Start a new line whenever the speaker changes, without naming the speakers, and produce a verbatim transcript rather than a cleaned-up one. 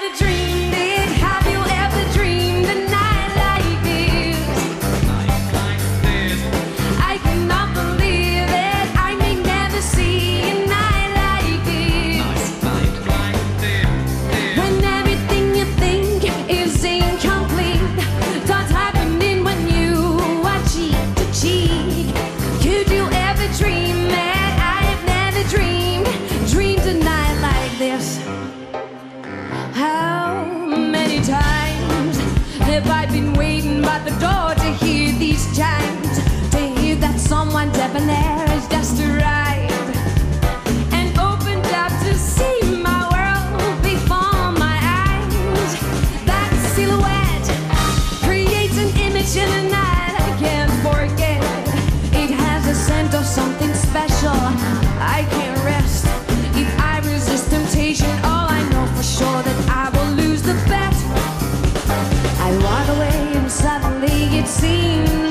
ever dreamed it? Have you ever dreamed a night like this?
Night like this.
I cannot believe it. I may never see a night like this.
Night like this. This.
When everything you think is incomplete, starts happening when you are cheek to cheek. Could you ever dream that I have never dreamed, dreamed a night like this? How many times have I been waiting by the door to hear these chimes, to hear that someone debonair has just arrived and opened up to see my world before my eyes. That silhouette creates an image in a night I can't forget. It has a scent of something special. I can't rest if I resist temptation. All I know for sure that I will lose the bet. I walk away and suddenly it seems